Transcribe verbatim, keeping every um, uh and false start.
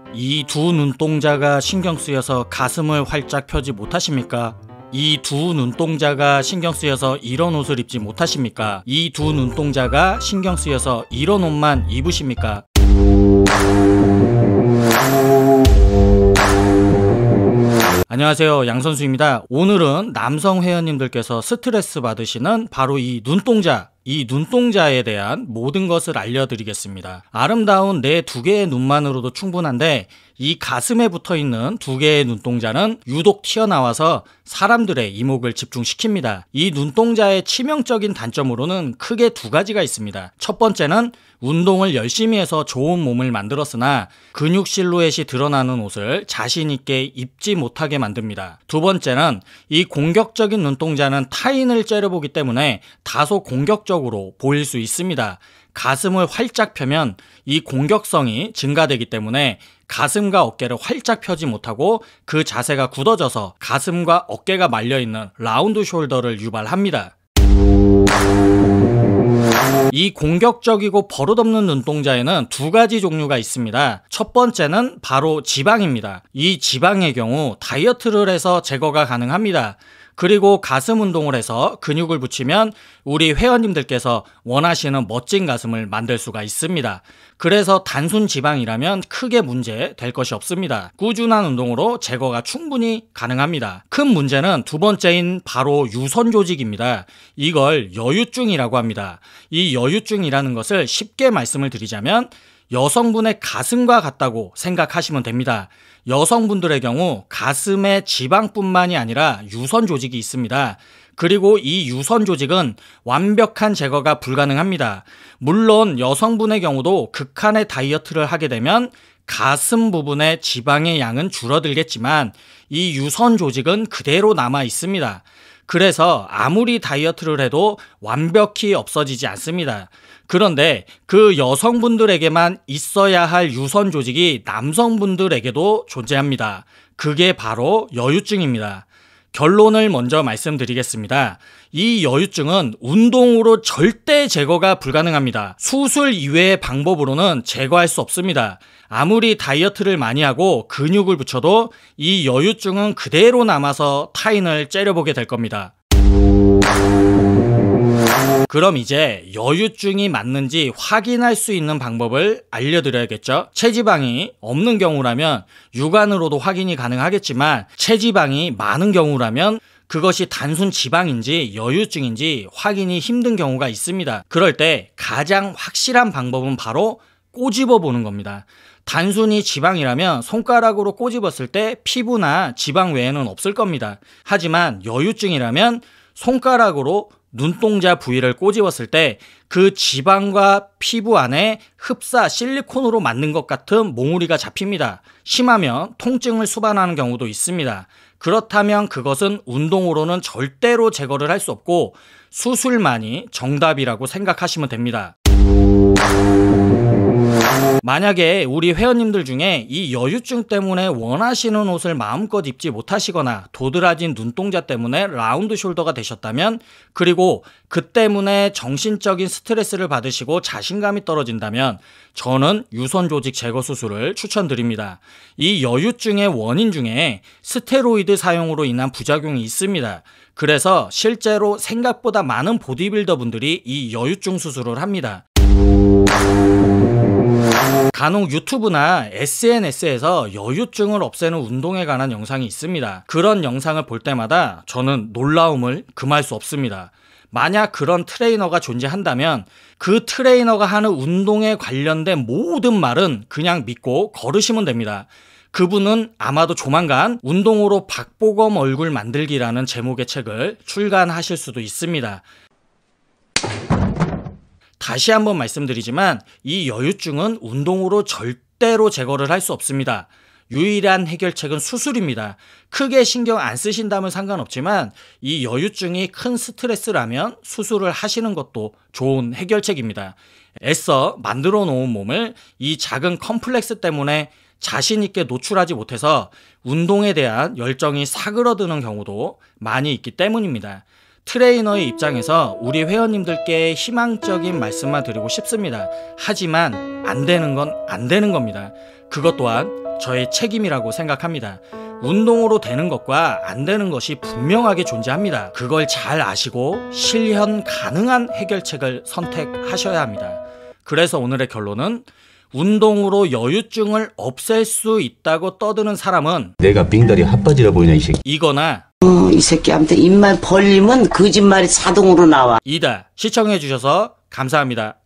이 두 눈동자가 신경 쓰여서 가슴을 활짝 펴지 못하십니까? 이 두 눈동자가 신경 쓰여서 이런 옷을 입지 못하십니까? 이 두 눈동자가 신경 쓰여서 이런 옷만 입으십니까? 안녕하세요, 양선수입니다. 오늘은 남성 회원님들께서 스트레스 받으시는 바로 이 눈동자, 이 눈동자에 대한 모든 것을 알려드리겠습니다. 아름다운 내 두 개의 눈만으로도 충분한데 이 가슴에 붙어있는 두 개의 눈동자는 유독 튀어나와서 사람들의 이목을 집중시킵니다. 이 눈동자의 치명적인 단점으로는 크게 두 가지가 있습니다. 첫 번째는 운동을 열심히 해서 좋은 몸을 만들었으나 근육 실루엣이 드러나는 옷을 자신 있게 입지 못하게 만듭니다. 두 번째는 이 공격적인 눈동자는 타인을 째려보기 때문에 다소 공격적으로 보일 수 있습니다. 가슴을 활짝 펴면 이 공격성이 증가되기 때문에 가슴과 어깨를 활짝 펴지 못하고 그 자세가 굳어져서 가슴과 어깨가 말려있는 라운드 숄더를 유발합니다. 이 공격적이고 버릇없는 눈동자에는 두 가지 종류가 있습니다. 첫 번째는 바로 지방입니다. 이 지방의 경우 다이어트를 해서 제거가 가능합니다. 그리고 가슴 운동을 해서 근육을 붙이면 우리 회원님들께서 원하시는 멋진 가슴을 만들 수가 있습니다. 그래서 단순 지방이라면 크게 문제 될 것이 없습니다. 꾸준한 운동으로 제거가 충분히 가능합니다. 큰 문제는 두 번째인 바로 유선 조직입니다. 이걸 여유증이라고 합니다. 이 여유증이라는 것을 쉽게 말씀을 드리자면 여성분의 가슴과 같다고 생각하시면 됩니다. 여성분들의 경우 가슴에 지방뿐만이 아니라 유선 조직이 있습니다. 그리고 이 유선 조직은 완벽한 제거가 불가능합니다. 물론 여성분의 경우도 극한의 다이어트를 하게 되면 가슴 부분의 지방의 양은 줄어들겠지만 이 유선 조직은 그대로 남아 있습니다. 그래서 아무리 다이어트를 해도 완벽히 없어지지 않습니다. 그런데 그 여성분들에게만 있어야 할 유선 조직이 남성분들에게도 존재합니다. 그게 바로 여유증입니다. 결론을 먼저 말씀드리겠습니다. 이 여유증은 운동으로 절대 제거가 불가능합니다. 수술 이외의 방법으로는 제거할 수 없습니다. 아무리 다이어트를 많이 하고 근육을 붙여도 이 여유증은 그대로 남아서 타인을 째려보게 될 겁니다. 그럼 이제 여유증이 맞는지 확인할 수 있는 방법을 알려드려야겠죠. 체지방이 없는 경우라면 육안으로도 확인이 가능하겠지만 체지방이 많은 경우라면 그것이 단순 지방인지 여유증인지 확인이 힘든 경우가 있습니다. 그럴 때 가장 확실한 방법은 바로 꼬집어 보는 겁니다. 단순히 지방이라면 손가락으로 꼬집었을 때 피부나 지방 외에는 없을 겁니다. 하지만 여유증이라면 손가락으로 눈동자 부위를 꼬집었을 때 그 지방과 피부 안에 흡사 실리콘으로 만든 것 같은 몽우리가 잡힙니다. 심하면 통증을 수반하는 경우도 있습니다. 그렇다면 그것은 운동으로는 절대로 제거를 할 수 없고 수술만이 정답이라고 생각하시면 됩니다. 만약에 우리 회원님들 중에 이 여유증 때문에 원하시는 옷을 마음껏 입지 못하시거나 도드라진 눈동자 때문에 라운드 숄더가 되셨다면, 그리고 그 때문에 정신적인 스트레스를 받으시고 자신감이 떨어진다면 저는 유선 조직 제거 수술을 추천드립니다. 이 여유증의 원인 중에 스테로이드 사용으로 인한 부작용이 있습니다. 그래서 실제로 생각보다 많은 보디빌더 분들이 이 여유증 수술을 합니다. 간혹 유튜브나 에스엔에스에서 여유증을 없애는 운동에 관한 영상이 있습니다. 그런 영상을 볼 때마다 저는 놀라움을 금할 수 없습니다. 만약 그런 트레이너가 존재한다면 그 트레이너가 하는 운동에 관련된 모든 말은 그냥 믿고 걸으시면 됩니다. 그분은 아마도 조만간 운동으로 박보검 얼굴 만들기라는 제목의 책을 출간하실 수도 있습니다. 다시 한번 말씀드리지만 이 여유증은 운동으로 절대로 제거를 할 수 없습니다. 유일한 해결책은 수술입니다. 크게 신경 안 쓰신다면 상관없지만 이 여유증이 큰 스트레스라면 수술을 하시는 것도 좋은 해결책입니다. 애써 만들어 놓은 몸을 이 작은 컴플렉스 때문에 자신 있게 노출하지 못해서 운동에 대한 열정이 사그러드는 경우도 많이 있기 때문입니다. 트레이너의 입장에서 우리 회원님들께 희망적인 말씀만 드리고 싶습니다. 하지만 안 되는 건 안 되는 겁니다. 그것 또한 저의 책임이라고 생각합니다. 운동으로 되는 것과 안 되는 것이 분명하게 존재합니다. 그걸 잘 아시고 실현 가능한 해결책을 선택하셔야 합니다. 그래서 오늘의 결론은 운동으로 여유증을 없앨 수 있다고 떠드는 사람은 내가 빙다리 핫바지라 보이냐 이 새끼. 이거나 어, 이 새끼한테 입만 벌리면 거짓말이 자동으로 나와. 이다. 시청해주셔서 감사합니다.